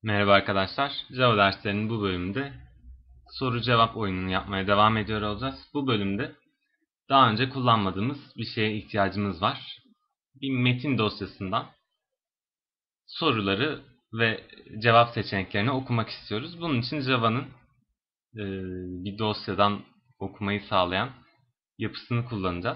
Merhaba arkadaşlar. Java derslerinin bu bölümünde soru cevap oyununu yapmaya devam ediyor olacağız. Bu bölümde daha önce kullanmadığımız bir şeye ihtiyacımız var. Bir metin dosyasından soruları ve cevap seçeneklerini okumak istiyoruz. Bunun için Java'nın bir dosyadan okumayı sağlayan yapısını kullanacağız.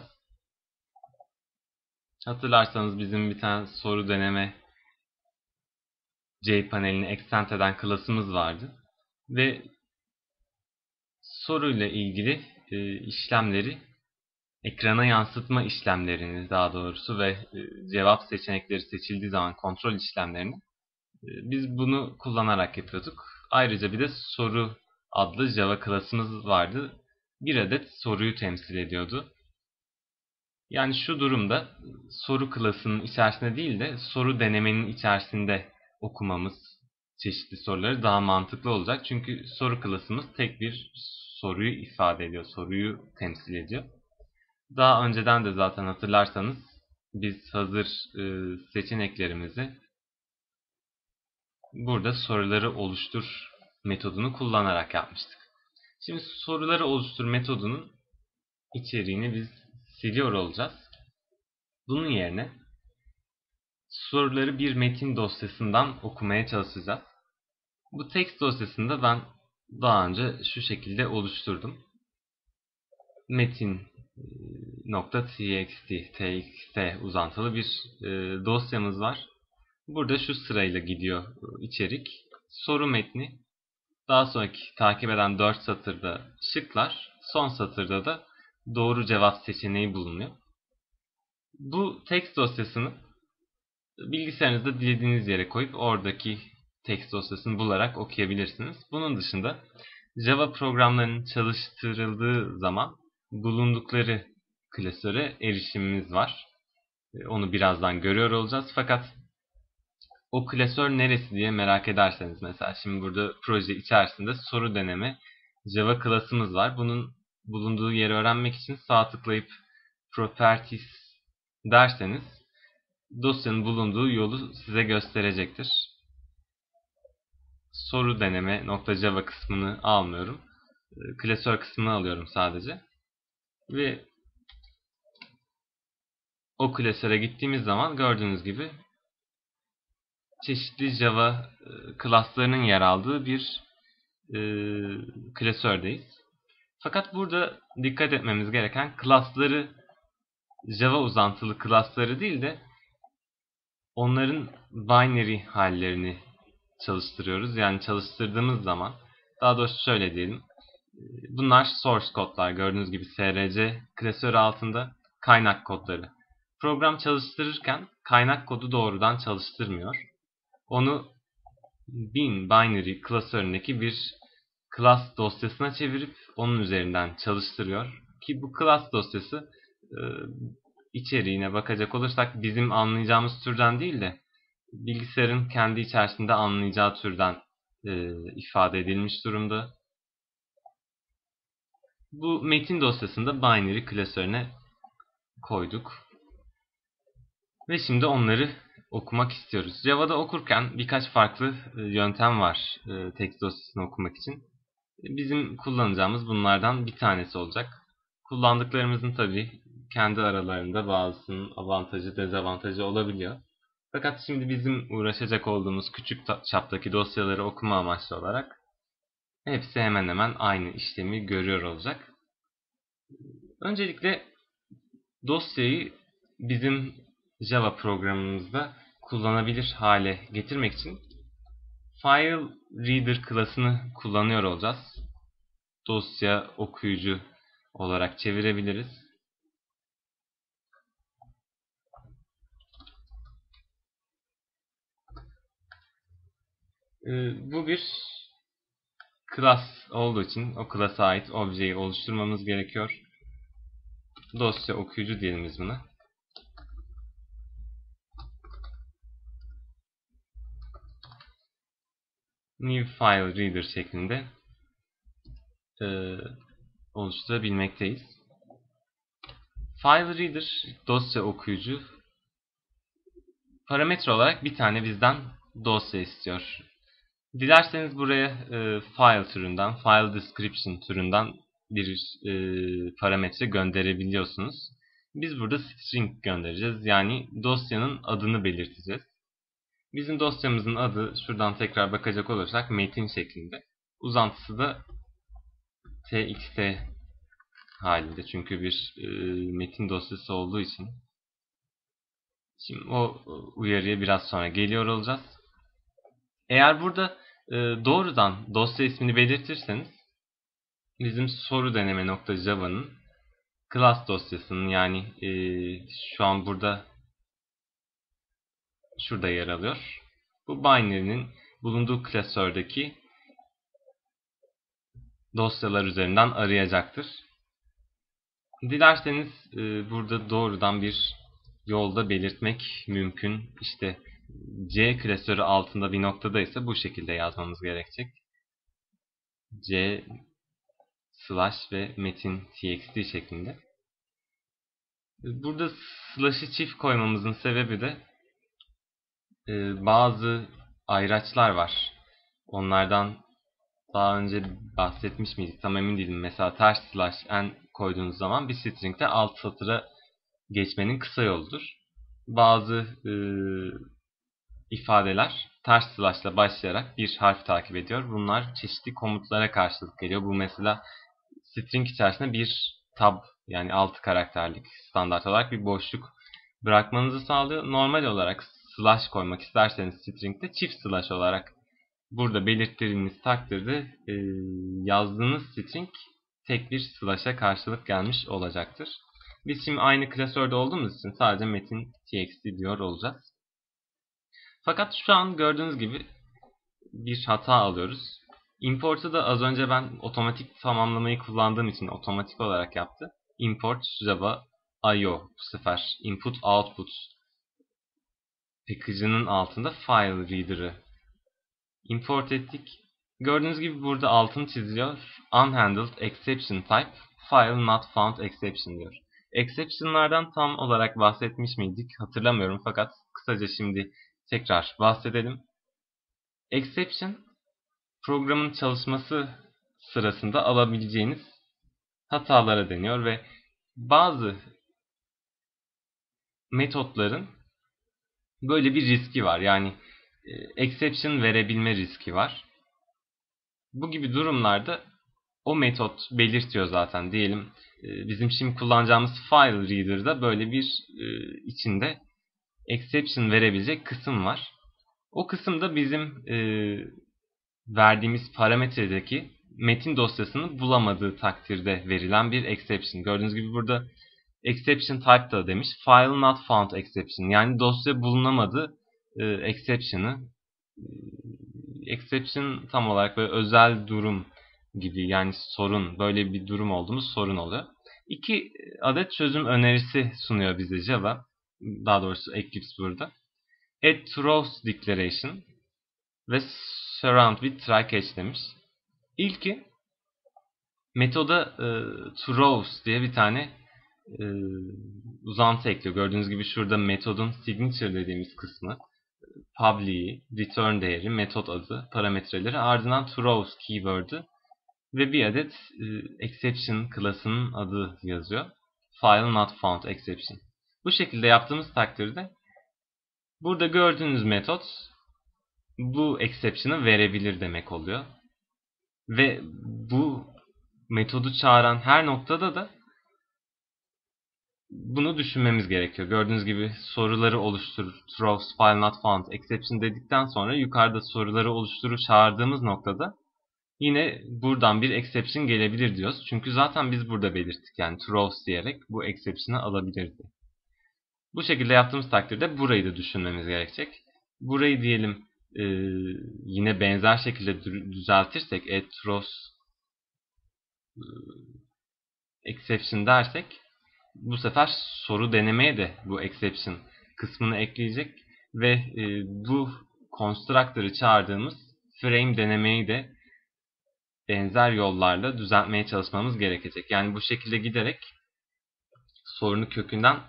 Hatırlarsanız bizim bir tane soru deneme cPanel'ini extend eden klasımız vardı. Ve soruyla ilgili işlemleri ekrana yansıtma işlemlerini daha doğrusu ve cevap seçenekleri seçildiği zaman kontrol işlemlerini biz bunu kullanarak yapıyorduk. Ayrıca bir de soru adlı Java klasımız vardı. Bir adet soruyu temsil ediyordu. Yani şu durumda soru klasının içerisinde değil de soru denemenin içerisinde okumamız çeşitli soruları daha mantıklı olacak. Çünkü soru klasımız tek bir soruyu ifade ediyor, soruyu temsil ediyor. Daha önceden de zaten hatırlarsanız biz hazır seçeneklerimizi burada soruları oluştur metodunu kullanarak yapmıştık. Şimdi soruları oluştur metodunun içeriğini biz siliyor olacağız. Bunun yerine soruları bir metin dosyasından okumaya çalışacağız. Bu text dosyasında ben daha önce şu şekilde oluşturdum. metin.txt uzantılı bir dosyamız var. Burada şu sırayla gidiyor içerik. Soru metni, daha sonraki takip eden 4 satırda şıklar, son satırda da doğru cevap seçeneği bulunuyor. Bu text dosyasını bilgisayarınızda dilediğiniz yere koyup oradaki text dosyasını bularak okuyabilirsiniz. Bunun dışında Java programlarının çalıştırıldığı zaman bulundukları klasöre erişimimiz var. Onu birazdan görüyor olacağız. Fakat o klasör neresi diye merak ederseniz mesela şimdi burada proje içerisinde soru deneme Java klasımız var. Bunun bulunduğu yeri öğrenmek için sağ tıklayıp Properties derseniz dosyanın bulunduğu yolu size gösterecektir. Soru deneme.java kısmını almıyorum. Klasör kısmını alıyorum sadece. Ve o klasöre gittiğimiz zaman gördüğünüz gibi çeşitli Java klaslarının yer aldığı bir klasördeyiz. Fakat burada dikkat etmemiz gereken klasları Java uzantılı klasları değil de onların binary hallerini çalıştırıyoruz. Yani çalıştırdığımız zaman daha doğrusu şöyle diyelim. Bunlar source kodlar. Gördüğünüz gibi SRC klasörü altında kaynak kodları. Program çalıştırırken kaynak kodu doğrudan çalıştırmıyor. Onu bin binary klasöründeki bir class dosyasına çevirip onun üzerinden çalıştırıyor. Ki bu class dosyası içeriğine bakacak olursak bizim anlayacağımız türden değil de bilgisayarın kendi içerisinde anlayacağı türden ifade edilmiş durumda. Bu metin dosyasında binary klasörüne koyduk. Ve şimdi onları okumak istiyoruz. Java'da okurken birkaç farklı yöntem var text dosyasını okumak için. Bizim kullanacağımız bunlardan bir tanesi olacak. Kullandıklarımızın tabii kendi aralarında bazısının avantajı dezavantajı olabiliyor. Fakat şimdi bizim uğraşacak olduğumuz küçük çaptaki dosyaları okuma amaçlı olarak hepsi hemen hemen aynı işlemi görüyor olacak. Öncelikle dosyayı bizim Java programımızda kullanabilir hale getirmek için File Reader klasını kullanıyor olacağız. Dosya okuyucu olarak çevirebiliriz. Bu bir class olduğu için o class'a ait objeyi oluşturmamız gerekiyor. Dosya okuyucu diyelim biz buna. New File Reader şeklinde oluşturabilmekteyiz. File Reader, dosya okuyucu parametre olarak bir tane bizden dosya istiyor. Dilerseniz buraya file türünden, file description türünden bir parametre gönderebiliyorsunuz. Biz burada string göndereceğiz. Yani dosyanın adını belirteceğiz. Bizim dosyamızın adı, şuradan tekrar bakacak olursak, metin şeklinde. Uzantısı da txt halinde. Çünkü bir metin dosyası olduğu için. Şimdi o uyarıya biraz sonra geliyor olacağız. Eğer burada doğrudan dosya ismini belirtirseniz, bizim soru deneme.java'nın class dosyasının, yani şu an burada şurada yer alıyor. Bu binary'nin bulunduğu klasördeki dosyalar üzerinden arayacaktır. Dilerseniz burada doğrudan bir yolda belirtmek mümkün. İşte C klasörü altında bir noktada ise bu şekilde yazmamız gerekecek. C slash ve metin txt şeklinde. Burada slash'ı çift koymamızın sebebi de bazı ayraçlar var. Onlardan daha önce bahsetmiş miydik? Tam emin değilim. Mesela ters slash n koyduğunuz zaman bir string'de alt satıra geçmenin kısa yoludur. Bazı ifadeler ters slash ile başlayarak bir harf takip ediyor. Bunlar çeşitli komutlara karşılık geliyor. Bu mesela string içerisinde bir tab, yani 6 karakterlik standart olarak bir boşluk bırakmanızı sağlıyor. Normal olarak slash koymak isterseniz string'de çift slash olarak burada belirttiğiniz takdirde yazdığınız string tek bir slash'a karşılık gelmiş olacaktır. Biz şimdi aynı klasörde olduğumuz için sadece metin txt diyor olacağız. Fakat şu an gördüğünüz gibi bir hata alıyoruz. Import'u da az önce ben otomatik tamamlamayı kullandığım için otomatik olarak yaptı. Import Java IO, bu sefer input output package'ının altında file reader'ı import ettik. Gördüğünüz gibi burada altını çiziliyor. Unhandled exception type file not found exception diyor. Exception'lardan tam olarak bahsetmiş miydik hatırlamıyorum, fakat kısaca şimdi tekrar bahsedelim. Exception, programın çalışması sırasında alabileceğiniz hatalara deniyor ve bazı metotların böyle bir riski var. Yani exception verebilme riski var. Bu gibi durumlarda o metot belirtiyor zaten. Diyelim bizim şimdi kullanacağımız file reader'da böyle bir içinde exception verebilecek kısım var. O kısımda bizim verdiğimiz parametredeki metin dosyasını bulamadığı takdirde verilen bir exception. Gördüğünüz gibi burada exception type da demiş. File not found exception. Yani dosya bulunamadı exception'ı. Exception tam olarak böyle özel durum gibi, yani sorun, böyle bir durum olduğumuz sorun oluyor. 2 adet çözüm önerisi sunuyor bize Java. Daha doğrusu Eclipse burada. Add throws declaration ve surround with try catch demiş. İlki metoda throws diye bir tane uzantı ekliyor. Gördüğünüz gibi şurada metodun signature dediğimiz kısmı, public'i, return değeri, metot adı, parametreleri, ardından throws keyword'ı ve bir adet exception klasının adı yazıyor. File not found exception. Bu şekilde yaptığımız takdirde burada gördüğünüz metot bu exception'ı verebilir demek oluyor. Ve bu metodu çağıran her noktada da bunu düşünmemiz gerekiyor. Gördüğünüz gibi soruları oluşturur. Throws, file not found, exception dedikten sonra yukarıda soruları oluşturur çağırdığımız noktada yine buradan bir exception gelebilir diyoruz. Çünkü zaten biz burada belirttik. Yani throws diyerek bu exception'ı alabilirdi. Bu şekilde yaptığımız takdirde burayı da düşünmemiz gerekecek. Burayı diyelim yine benzer şekilde düzeltirsek, add throws exception dersek, bu sefer soru denemeye de bu exception kısmını ekleyecek ve bu constructor'ı çağırdığımız frame denemeyi de benzer yollarla düzeltmeye çalışmamız gerekecek. Yani bu şekilde giderek sorunu kökünden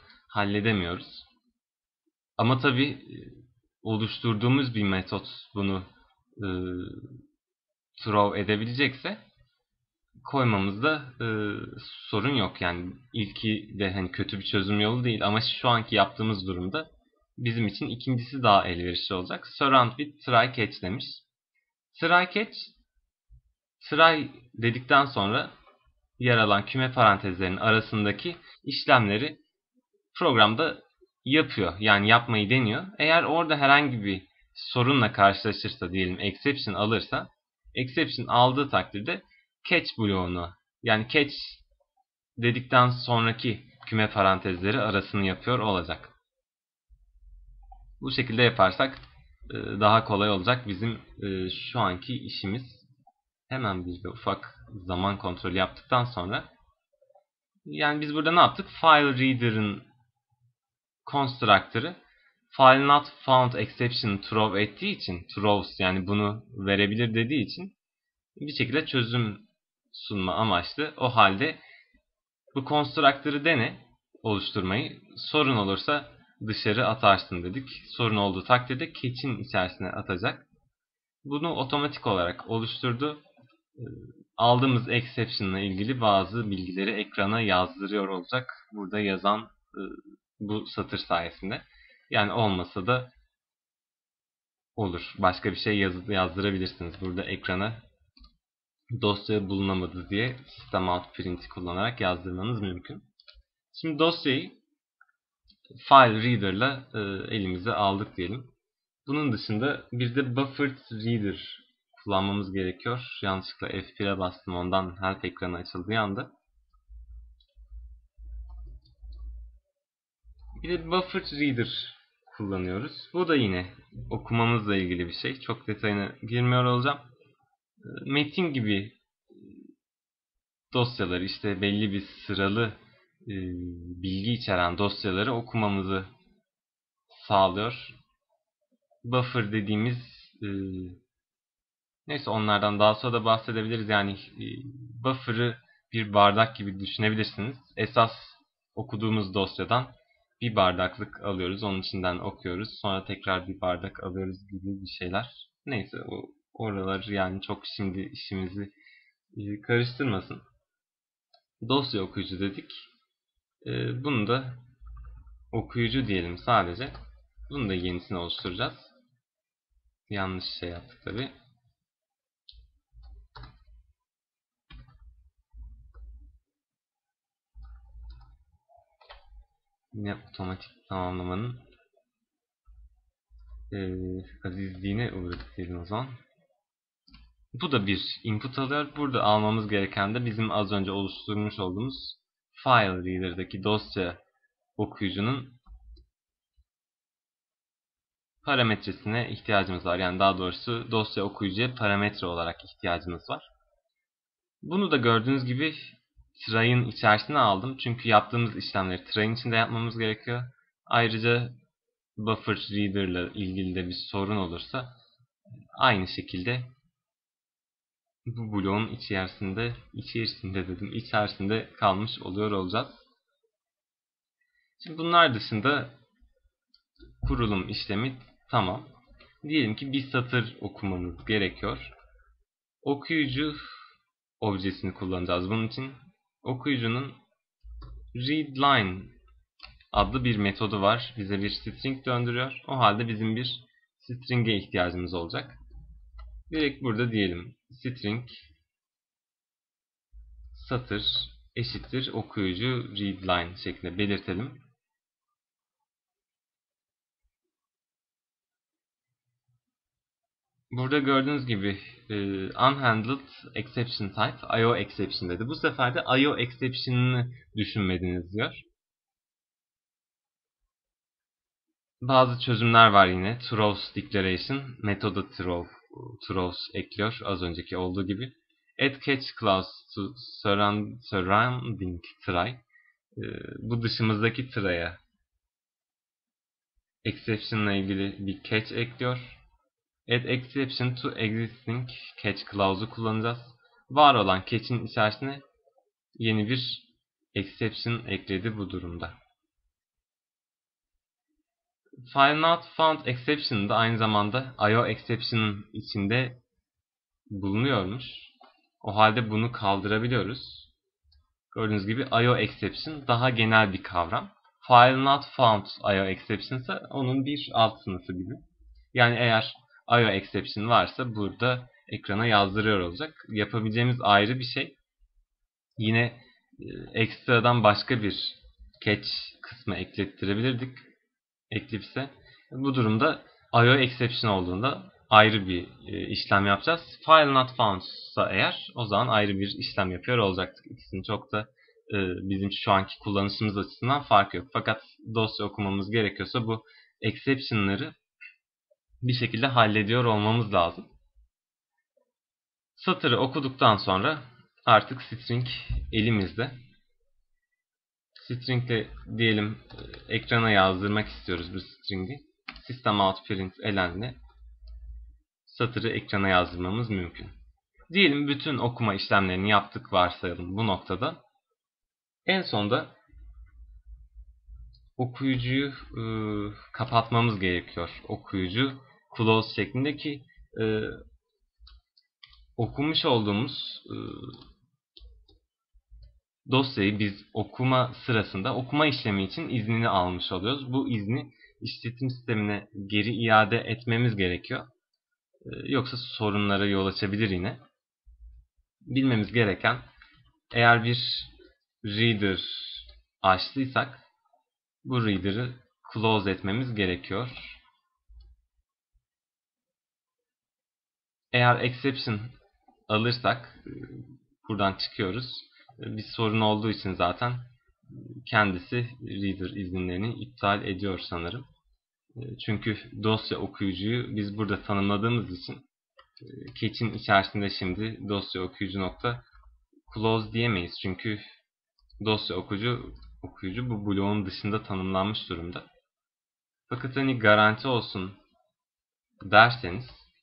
halledemiyoruz. Ama tabii oluşturduğumuz bir metot bunu e, throw edebilecekse koymamızda sorun yok. Yani ilki de hani kötü bir çözüm yolu değil ama şu anki yaptığımız durumda bizim için ikincisi daha elverişli olacak. Surround with try catch demiş. Try catch, try dedikten sonra yer alan küme parantezlerinin arasındaki işlemleri programda yapıyor. Yani yapmayı deniyor. Eğer orada herhangi bir sorunla karşılaşırsa, diyelim exception alırsa, exception aldığı takdirde catch bloğunu, yani catch dedikten sonraki küme parantezleri arasını yapıyor olacak. Bu şekilde yaparsak daha kolay olacak bizim şu anki işimiz. Hemen bir de ufak zaman kontrolü yaptıktan sonra, yani biz burada ne yaptık? File reader'ın constructor'ı file not found exception throw ettiği için, throws yani bunu verebilir dediği için bir şekilde çözüm sunma amaçlı. O halde bu constructor'ı dene oluşturmayı. Sorun olursa dışarı atarsın dedik. Sorun olduğu takdirde catch'in içerisine atacak. Bunu otomatik olarak oluşturdu. Aldığımız exception ile ilgili bazı bilgileri ekrana yazdırıyor olacak. Burada yazan bu satır sayesinde. Yani olmasa da olur. Başka bir şey yazdırabilirsiniz. Burada ekrana dosya bulunamadı diye system out print'i kullanarak yazdırmanız mümkün. Şimdi dosyayı file reader ile elimize aldık diyelim. Bunun dışında bir de buffered reader kullanmamız gerekiyor. Yanlışlıkla F1'e bastım, ondan help ekranı açıldığı anda. Bir de buffered reader kullanıyoruz. Bu da yine okumamızla ilgili bir şey. Çok detayına girmiyor olacağım. Metin gibi dosyaları, işte belli bir sıralı bilgi içeren dosyaları okumamızı sağlıyor. Buffer dediğimiz neyse, onlardan daha sonra da bahsedebiliriz. Yani buffer'ı bir bardak gibi düşünebilirsiniz. Esas okuduğumuz dosyadan bir bardaklık alıyoruz. Onun içinden okuyoruz. Sonra tekrar bir bardak alıyoruz gibi bir şeyler. Neyse, oralar yani çok şimdi işimizi karıştırmasın. Dosya okuyucu dedik. Bunu da okuyucu diyelim sadece. Bunu da yenisini oluşturacağız. Yanlış şey yaptık tabi. Yine otomatik tamamlamanın azizliğine uğradık diyelim o zaman. Bu da bir input alıyor. Burada almamız gereken de bizim az önce oluşturmuş olduğumuz file reader'daki dosya okuyucunun parametresine ihtiyacımız var. Yani daha doğrusu dosya okuyucuya parametre olarak ihtiyacımız var. Bunu da gördüğünüz gibi try'ın içerisine aldım. Çünkü yaptığımız işlemleri try'ın içinde yapmamız gerekiyor. Ayrıca buffer reader ile ilgili de bir sorun olursa aynı şekilde bu bloğun içerisinde kalmış oluyor olacağız. Şimdi bunlar dışında kurulum işlemi tamam. Diyelim ki bir satır okumamız gerekiyor. Okuyucu objesini kullanacağız bunun için. Okuyucunun readLine adlı bir metodu var. Bize bir string döndürüyor. O halde bizim bir string'e ihtiyacımız olacak. Direkt burada diyelim string satır eşittir okuyucu readLine şeklinde belirtelim. Burada gördüğünüz gibi unhandled exception type IO exception dedi. Bu sefer de IO exception'ını düşünmediniz diyor. Bazı çözümler var yine. Throws declaration metoda throws ekliyor az önceki olduğu gibi. Add catch clause to surrounding try. Bu dışımızdaki try'a exception ile ilgili bir catch ekliyor. Add exception to existing catch clause'u kullanacağız. Var olan catch'in içerisine yeni bir exception ekledi bu durumda. File not found exception da aynı zamanda IO exception'ın içinde bulunuyormuş. O halde bunu kaldırabiliyoruz. Gördüğünüz gibi IO exception daha genel bir kavram. File not found IO exception ise onun bir alt sınıfı gibi. Yani eğer IO exception varsa burada ekrana yazdırıyor olacak. Yapabileceğimiz ayrı bir şey. Yine ekstradan başka bir catch kısmı eklettirebilirdik Eclipse'e. Bu durumda IO exception olduğunda ayrı bir işlem yapacağız. File not found ise eğer o zaman ayrı bir işlem yapıyor olacaktık. İkisinin çok da bizim şu anki kullanışımız açısından fark yok. Fakat dosya okumamız gerekiyorsa bu exception'ları bir şekilde hallediyor olmamız lazım. Satırı okuduktan sonra artık string elimizde. String'le diyelim ekrana yazdırmak istiyoruz bu string'i. System out print elenle satırı ekrana yazdırmamız mümkün. Diyelim bütün okuma işlemlerini yaptık varsayalım bu noktada. En sonda okuyucuyu kapatmamız gerekiyor. Okuyucu close şeklindeki okumuş olduğumuz dosyayı biz okuma sırasında okuma işlemi için iznini almış oluyoruz. Bu izni işletim sistemine geri iade etmemiz gerekiyor. Yoksa sorunlara yol açabilir yine. Bilmemiz gereken eğer bir reader açtıysak bu reader'ı close etmemiz gerekiyor. Eğer exception alırsak buradan çıkıyoruz. Bir sorun olduğu için zaten kendisi reader izinlerini iptal ediyor sanırım. Çünkü dosya okuyucuyu biz burada tanımladığımız için catch'in içerisinde şimdi dosya okuyucu nokta close diyemeyiz. Çünkü dosya okuyucu bu bloğun dışında tanımlanmış durumda. Fakat hani garanti olsun derseniz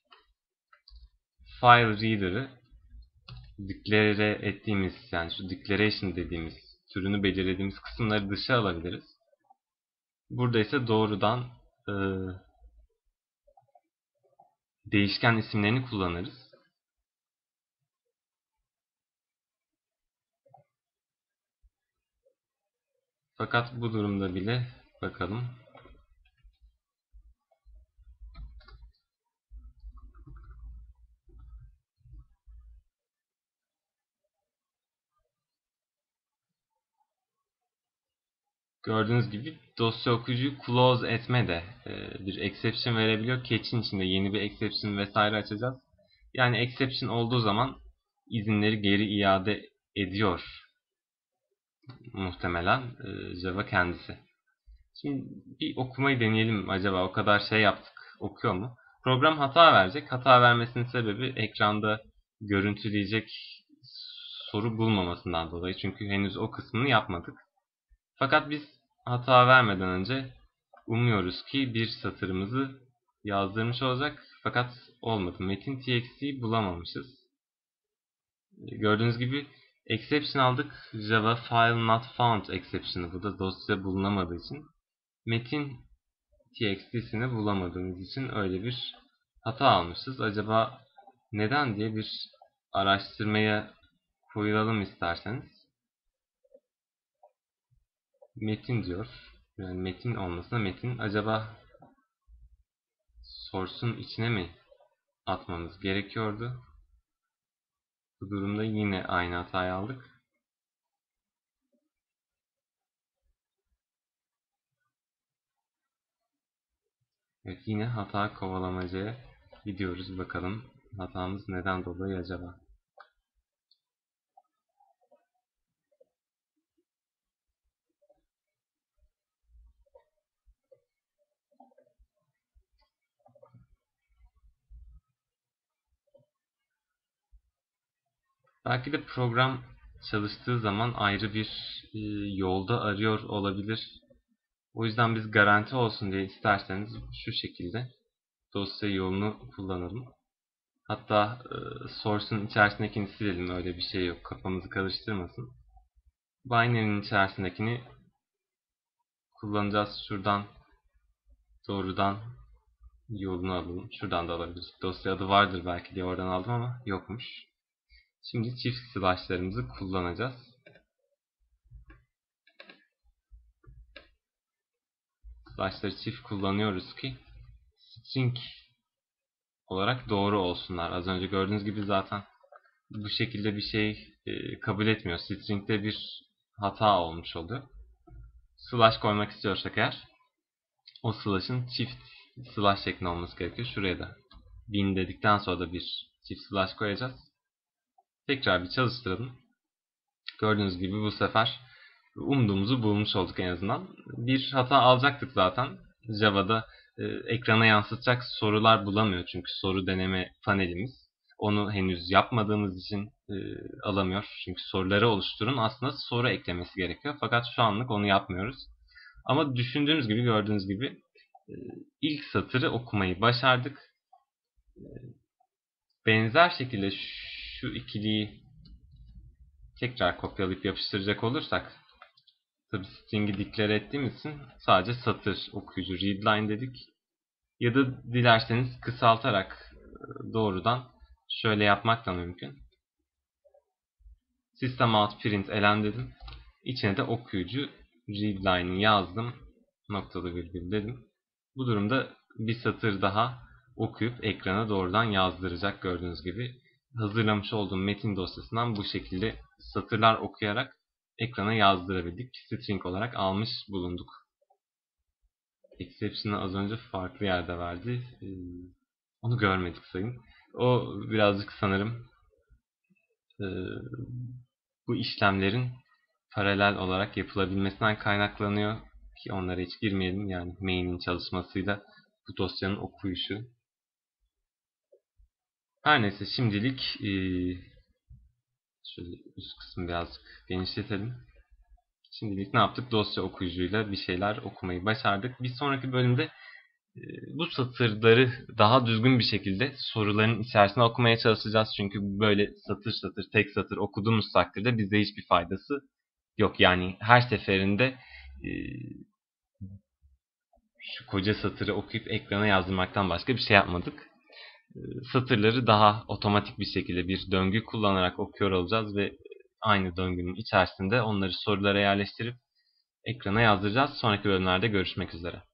file reader'ı declare ettiğimiz yani şu declaration dediğimiz türünü belirlediğimiz kısımları dışa alabiliriz. Burada ise doğrudan değişken isimlerini kullanırız. Fakat bu durumda bile bakalım. Gördüğünüz gibi dosya okuyucuyu close etme de bir exception verebiliyor. Catch'in içinde yeni bir exception vesaire açacağız. Yani exception olduğu zaman izinleri geri iade ediyor muhtemelen Java kendisi. Şimdi bir okumayı deneyelim acaba. O kadar şey yaptık. Okuyor mu? Program hata verecek. Hata vermesinin sebebi ekranda görüntüleyecek soru bulmamasından dolayı. Çünkü henüz o kısmını yapmadık. Fakat biz hata vermeden önce umuyoruz ki bir satırımızı yazdırmış olacak. Fakat olmadı. Metin.txt bulamamışız. Gördüğünüz gibi exception aldık. Java file not found exception'ı. Bu da dosya bulunamadığı için. Metin txt'sini bulamadığımız için öyle bir hata almışız. Acaba neden diye bir araştırmaya koyulalım isterseniz. Metin diyor. Yani metin olmasına metin. Acaba source'un içine mi atmamız gerekiyordu? Bu durumda yine aynı hatayı aldık. Evet, yine hata kovalamacaya gidiyoruz. Bakalım hatamız neden dolayı acaba? Belki de program çalıştığı zaman ayrı bir yolda arıyor olabilir. O yüzden biz garanti olsun diye isterseniz şu şekilde dosya yolunu kullanalım. Hatta source'un içerisindekini silelim. Öyle bir şey yok. Kafamızı karıştırmasın. Binary'nin içerisindekini kullanacağız. Şuradan Doğrudan yolunu alalım. Şuradan da alabiliriz. Dosya adı vardır belki diye oradan aldım ama yokmuş. Şimdi çift slash'larımızı kullanacağız. Slash'ları çift kullanıyoruz ki string olarak doğru olsunlar. Az önce gördüğünüz gibi zaten bu şekilde bir şey kabul etmiyor. String'de bir hata olmuş oluyor. Slash koymak istiyorsak eğer o slash'ın çift slash şeklinde olması gerekiyor. Şuraya da bin dedikten sonra da bir çift slash koyacağız. Tekrar bir çalıştıralım. Gördüğünüz gibi bu sefer umduğumuzu bulmuş olduk en azından. Bir hata alacaktık zaten. Java'da ekrana yansıtacak sorular bulamıyor çünkü soru deneme panelimiz. Onu henüz yapmadığımız için alamıyor. Çünkü soruları oluşturun aslında soru eklemesi gerekiyor. Fakat şu anlık onu yapmıyoruz. Ama düşündüğünüz gibi gördüğünüz gibi ilk satırı okumayı başardık. Benzer şekilde şu ikiliyi tekrar kopyalayıp yapıştıracak olursak, tabi string'i declare ettiğimiz için sadece satır okuyucu readline dedik. Ya da dilerseniz kısaltarak doğrudan şöyle yapmak da mümkün. System out print elen dedim. İçine de okuyucu readline'ı yazdım. Noktalı virgül dedim. Bu durumda bir satır daha okuyup ekrana doğrudan yazdıracak gördüğünüz gibi. Hazırlamış olduğum metin dosyasından bu şekilde satırlar okuyarak ekrana yazdırabildik. String olarak almış bulunduk. Exception'ı az önce farklı yerde verdi. Onu görmedik sayın. O birazcık sanırım bu işlemlerin paralel olarak yapılabilmesinden kaynaklanıyor ki onlara hiç girmeyelim. Yani main'in çalışmasıyla bu dosyanın okuyuşu. Her neyse şimdilik şöyle üst kısmı birazcık genişletelim. Şimdilik ne yaptık? Dosya okuyucuyla bir şeyler okumayı başardık. Bir sonraki bölümde bu satırları daha düzgün bir şekilde soruların içerisine okumaya çalışacağız. Çünkü böyle satır satır, tek satır okuduğumuz takdirde bize hiçbir faydası yok. Yani her seferinde şu koca satırı okuyup ekrana yazdırmaktan başka bir şey yapmadık. Satırları daha otomatik bir şekilde bir döngü kullanarak okuyor olacağız ve aynı döngünün içerisinde onları sorulara yerleştirip ekrana yazdıracağız. Sonraki bölümlerde görüşmek üzere.